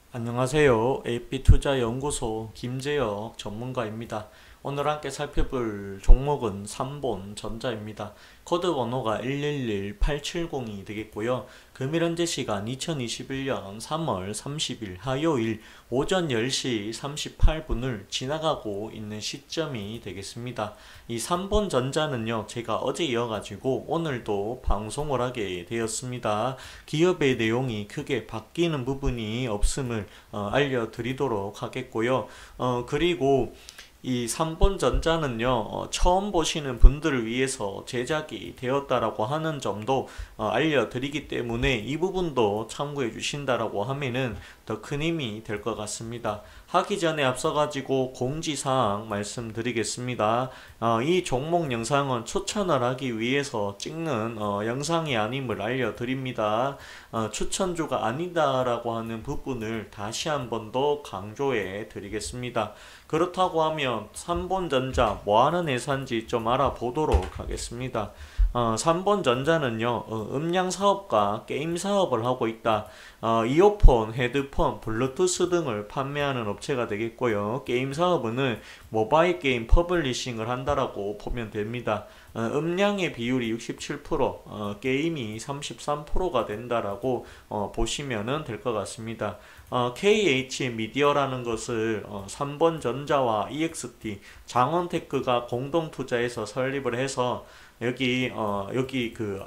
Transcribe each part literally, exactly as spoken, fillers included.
안녕하세요. 에이피투자연구소 김재혁 전문가입니다. 오늘 함께 살펴볼 종목은 삼본전자입니다. 코드 번호가 일일일 팔칠공이 되겠고요. 금일 현재 시간 이천이십일년 삼월 삼십일 화요일 오전 열 시 삼십팔 분을 지나가고 있는 시점이 되겠습니다. 이 삼본전자는요, 제가 어제 이어가지고 오늘도 방송을 하게 되었습니다. 기업의 내용이 크게 바뀌는 부분이 없음을 어, 알려드리도록 하겠고요. 어, 그리고 이 삼본전자는요, 어, 처음 보시는 분들을 위해서 제작이 되었다라고 하는 점도 어, 알려드리기 때문에 이 부분도 참고해 주신다라고 하면은 더 큰 힘이 될 것 같습니다. 하기 전에 앞서가지고 공지사항 말씀드리겠습니다. 어, 이 종목 영상은 추천을 하기 위해서 찍는 어, 영상이 아님을 알려드립니다. 어, 추천주가 아니다라고 하는 부분을 다시 한 번 더 강조해 드리겠습니다. 그렇다고 하면 삼본전자 뭐하는 회사인지 좀 알아보도록 하겠습니다. 어, 삼본전자는요, 어, 음량 사업과 게임 사업을 하고 있다. 어, 이어폰, 헤드폰, 블루투스 등을 판매하는 업체가 되겠고요. 게임 사업은 모바일 게임 퍼블리싱을 한다라고 보면 됩니다. 어, 음량의 비율이 육십칠 퍼센트, 어, 게임이 삼십삼 퍼센트가 된다라고 어, 보시면 될 것 같습니다. 어, 케이에이치 미디어라는 것을 어, 삼본전자와 이엑스티, 장원테크가 공동 투자해서 설립을 해서 여기 어 여기 그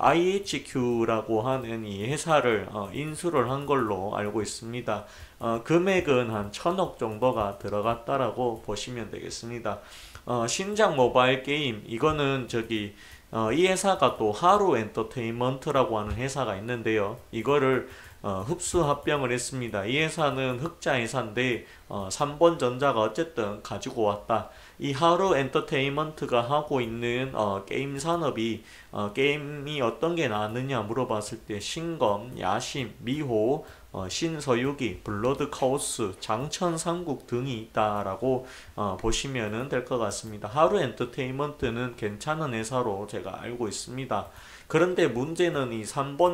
아이에이치큐라고 하는 이 회사를 어, 인수를 한 걸로 알고 있습니다. 어, 금액은 한 천억 정도가 들어갔다라고 보시면 되겠습니다. 어, 신작 모바일 게임 이거는 저기 어, 이 회사가 또 하루 엔터테인먼트라고 하는 회사가 있는데요. 이거를 어, 흡수 합병을 했습니다. 이 회사는 흑자 회사인데 어, 삼본전자가 어쨌든 가지고 왔다. 이 하루 엔터테인먼트가 하고 있는 어, 게임 산업이 어, 게임이 어떤 게 나왔느냐 물어봤을 때 신검, 야심, 미호, 어, 신서유기, 블러드 카오스, 장천삼국 등이 있다라고 어, 보시면 될 것 같습니다. 하루 엔터테인먼트는 괜찮은 회사로 제가 알고 있습니다. 그런데 문제는 이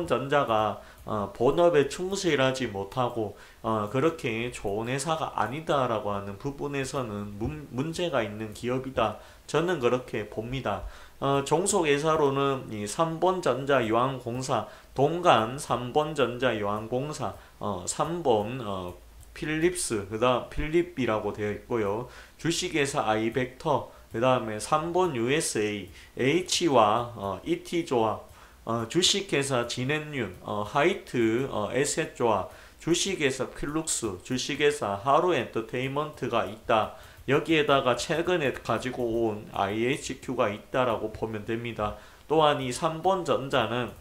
삼본전자가 어, 본업에 충실하지 못하고 어, 그렇게 좋은 회사가 아니다라고 하는 부분에서는 문, 문제가 있는 기업이다. 저는 그렇게 봅니다. 어, 종속회사로는 이 삼본전자유한공사, 동간 삼본전자유한공사, 어, 삼본 어, 필립스, 그다음 필립이라고 되어 있고요. 주식회사 아이벡터, 그 다음에 삼본 유에스에이, H와 어, 이티조합, 어, 주식회사 진앤윤, 어, 하이트 어, 에셋조합, 주식회사 필룩스, 주식회사 하루 엔터테인먼트가 있다. 여기에다가 최근에 가지고 온 아이에이치큐가 있다라고 보면 됩니다. 또한 이 삼본전자는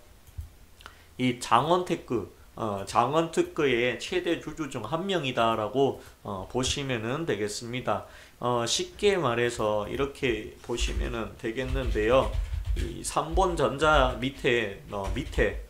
이 장원테크, 어, 장원테크의 최대 주주 중 한 명이다라고 어, 보시면 되겠습니다. 어, 쉽게 말해서 이렇게 보시면 되겠는데요. 이 삼본전자 밑에 어, 밑에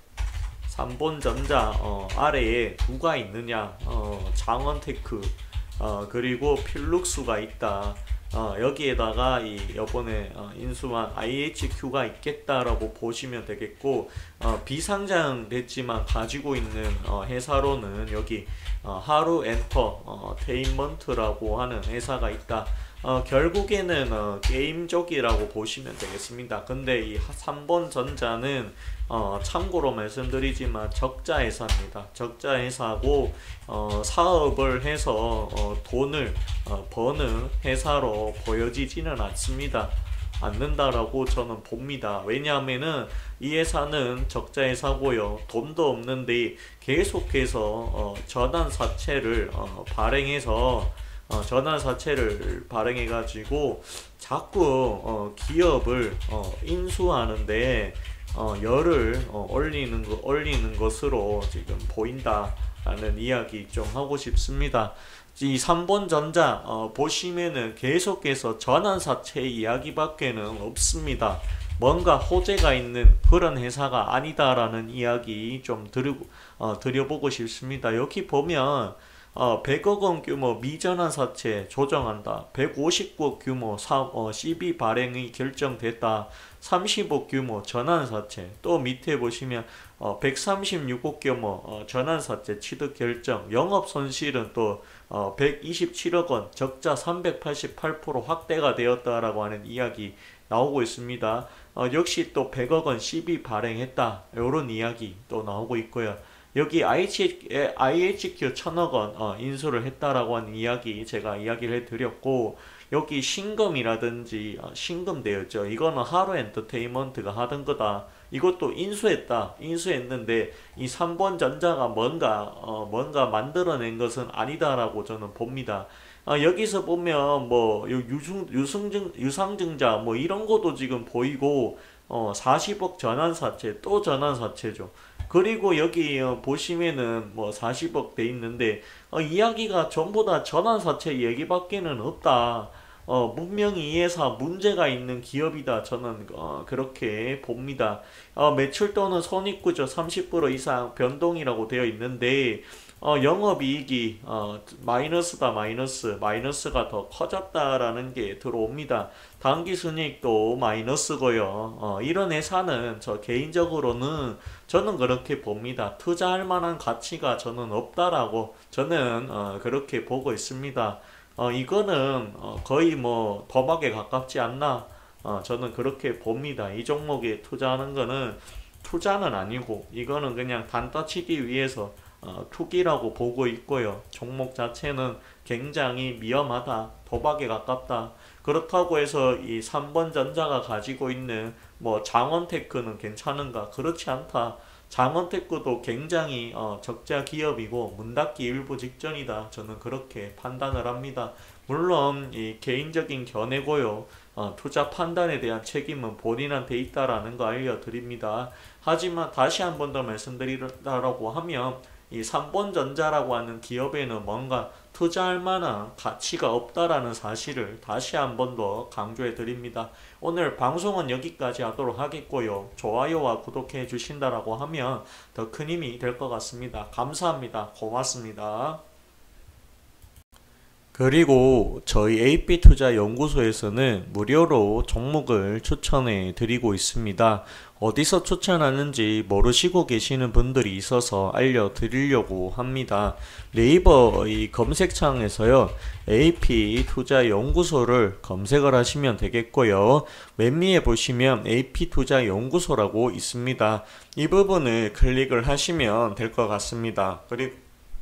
삼본전자 어, 아래에 누가 있느냐? 어, 장원테크 어, 그리고 필룩스가 있다. 어, 여기에다가 이 이번에 어, 인수한 아이에이치큐가 있겠다라고 보시면 되겠고, 어, 비상장 됐지만 가지고 있는 어, 회사로는 여기 어, 하루 엔터 어, 테인먼트라고 하는 회사가 있다. 어, 결국에는 어, 게임 쪽이라고 보시면 되겠습니다. 근데 이 삼본전자는 어, 참고로 말씀드리지만 적자 회사입니다. 적자 회사고 어, 사업을 해서 어, 돈을 어, 버는 회사로 보여지지는 않습니다. 않는다라고 저는 봅니다. 왜냐하면은 이 회사는 적자 회사고요. 돈도 없는데 계속해서 어, 전환사채를 어, 발행해서 어, 전환사채를 발행해가지고 자꾸 어, 기업을 어, 인수하는데 어, 열을 어, 올리는 거, 올리는 것으로 지금 보인다라는 이야기 좀 하고 싶습니다. 이 삼본전자 어, 보시면은 계속해서 전환사채 이야기밖에는 없습니다. 뭔가 호재가 있는 그런 회사가 아니다라는 이야기 좀 드리고, 어, 드려보고 싶습니다. 여기 보면 어, 백억 원 규모 미전환사채 조정한다. 백오십억 규모 사, 어, 씨비 발행이 결정됐다. 삼십억 규모 전환사채. 또 밑에 보시면 어, 백삼십육억 규모 어, 전환사채 취득 결정, 영업손실은 또 어, 백이십칠억 원, 적자 삼백팔십팔 퍼센트 확대가 되었다라고 하는 이야기 나오고 있습니다. 어, 역시 또 백억 원 씨비 발행했다, 이런 이야기 또 나오고 있고요. 여기 아이에이치큐 천억 원 어, 인수를 했다라고 하는 이야기 제가 이야기를 해드렸고, 여기 신금이라든지 어, 신금되었죠. 이거는 하루 엔터테인먼트가 하던 거다. 이것도 인수했다. 인수했는데 이 삼본전자가 뭔가 어, 뭔가 만들어낸 것은 아니다라고 저는 봅니다. 아, 여기서 보면 뭐 유승, 유승증, 유상증자 뭐 이런 것도 지금 보이고, 어, 사십억 전환사채, 또 전환사채죠. 그리고 여기 어, 보시면은 뭐 사십억 돼 있는데 어, 이야기가 전부 다 전환사채 얘기밖에는 없다. 어, 분명히 이 회사 문제가 있는 기업이다. 저는 어, 그렇게 봅니다. 어, 매출 또는 손익구조 삼십 퍼센트 이상 변동이라고 되어 있는데 어, 영업이익이 어, 마이너스다. 마이너스 마이너스가 더 커졌다라는 게 들어옵니다. 당기순이익도 마이너스고요. 어, 이런 회사는 저 개인적으로는 저는 그렇게 봅니다. 투자할 만한 가치가 저는 없다라고 저는 어, 그렇게 보고 있습니다. 어, 이거는 어, 거의 뭐 도박에 가깝지 않나, 어, 저는 그렇게 봅니다. 이 종목에 투자하는 거는 투자는 아니고 이거는 그냥 단타치기 위해서 어, 투기라고 보고 있고요. 종목 자체는 굉장히 위험하다, 도박에 가깝다. 그렇다고 해서 이 삼본전자가 가지고 있는 뭐 장원테크는 괜찮은가? 그렇지 않다. 장원테크도 굉장히 어, 적자 기업이고 문 닫기 일부 직전이다. 저는 그렇게 판단을 합니다. 물론 이 개인적인 견해고요. 어, 투자 판단에 대한 책임은 본인한테 있다라는 거 알려드립니다. 하지만 다시 한 번 더 말씀드리라고 하면 이 삼본전자라고 하는 기업에는 뭔가 투자할 만한 가치가 없다라는 사실을 다시 한 번 더 강조해 드립니다. 오늘 방송은 여기까지 하도록 하겠고요. 좋아요와 구독해 주신다라고 하면 더 큰 힘이 될 것 같습니다. 감사합니다. 고맙습니다. 그리고 저희 에이피투자연구소에서는 무료로 종목을 추천해 드리고 있습니다. 어디서 추천하는지 모르시고 계시는 분들이 있어서 알려드리려고 합니다. 네이버의 검색창에서요, 에이피투자연구소를 검색을 하시면 되겠고요. 맨 위에 보시면 에이피투자연구소라고 있습니다. 이 부분을 클릭을 하시면 될 것 같습니다. 그리고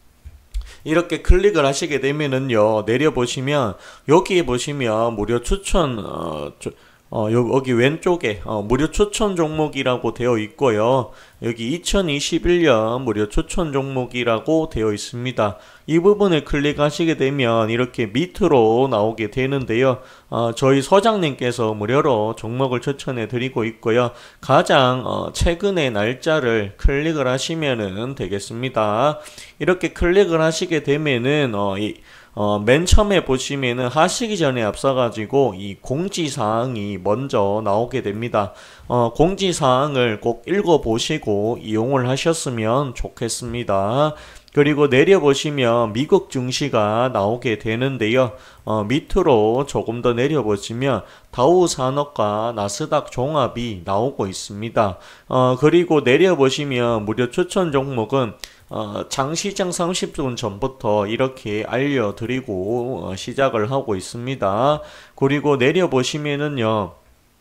이렇게 클릭을 하시게 되면은요, 내려보시면 여기 보시면 무료 추천 어, 어, 여기 왼쪽에 어, 무료 추천 종목이라고 되어 있고요. 여기 이천이십일 년 무료 추천 종목이라고 되어 있습니다. 이 부분을 클릭하시게 되면 이렇게 밑으로 나오게 되는데요. 어, 저희 소장님께서 무료로 종목을 추천해 드리고 있고요. 가장 어, 최근의 날짜를 클릭을 하시면 되겠습니다. 이렇게 클릭을 하시게 되면은 어, 이 어, 맨 처음에 보시면은 하시기 전에 앞서가지고 이 공지사항이 먼저 나오게 됩니다. 어, 공지사항을 꼭 읽어보시고 이용을 하셨으면 좋겠습니다. 그리고 내려보시면 미국 증시가 나오게 되는데요. 어, 밑으로 조금 더 내려보시면 다우산업과 나스닥 종합이 나오고 있습니다. 어, 그리고 내려보시면 무료 추천 종목은 어, 장시장 삼십 분 전부터 이렇게 알려드리고 어, 시작을 하고 있습니다. 그리고 내려보시면은요,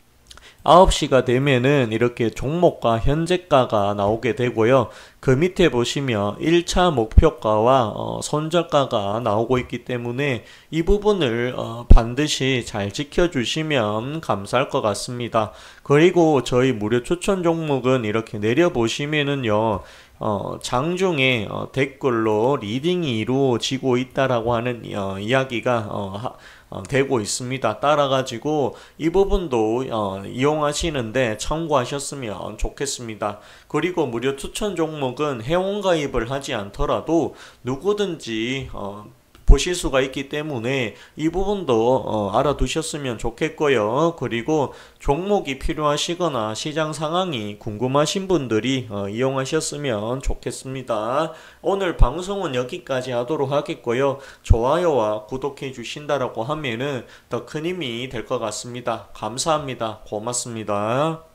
아홉 시가 되면은 이렇게 종목과 현재가가 나오게 되고요. 그 밑에 보시면 일 차 목표가와 어, 손절가가 나오고 있기 때문에 이 부분을 어, 반드시 잘 지켜주시면 감사할 것 같습니다. 그리고 저희 무료 추천 종목은 이렇게 내려보시면은요, 어, 장중에 어, 댓글로 리딩이 이루어지고 있다라고 하는 어, 이야기가 어, 하, 어, 되고 있습니다. 따라가지고 이 부분도 어, 이용하시는데 참고하셨으면 좋겠습니다. 그리고 무료 추천 종목은 회원가입을 하지 않더라도 누구든지 어, 보실 수가 있기 때문에 이 부분도 어, 알아두셨으면 좋겠고요. 그리고 종목이 필요하시거나 시장 상황이 궁금하신 분들이 어, 이용하셨으면 좋겠습니다. 오늘 방송은 여기까지 하도록 하겠고요. 좋아요와 구독해 주신다라고 하면은 더 큰 힘이 될 것 같습니다. 감사합니다. 고맙습니다.